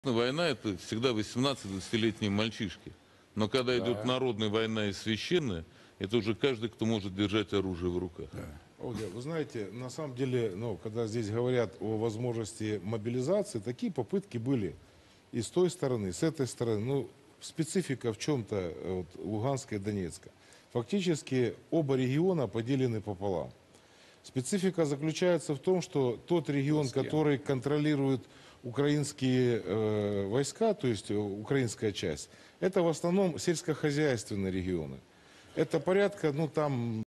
Война — это всегда 18-20-летние мальчишки. Но когда идет народная война и священная, это уже каждый, кто может держать оружие в руках. Ольга, вы знаете, на самом деле, когда здесь говорят о возможности мобилизации, такие попытки были и с той стороны, и с этой стороны. Специфика в чем-то Луганска и Донецка. Фактически оба региона поделены пополам. Специфика заключается в том, что тот регион, который контролирует украинские войска, то есть украинская часть, это в основном сельскохозяйственные регионы. Это порядка, там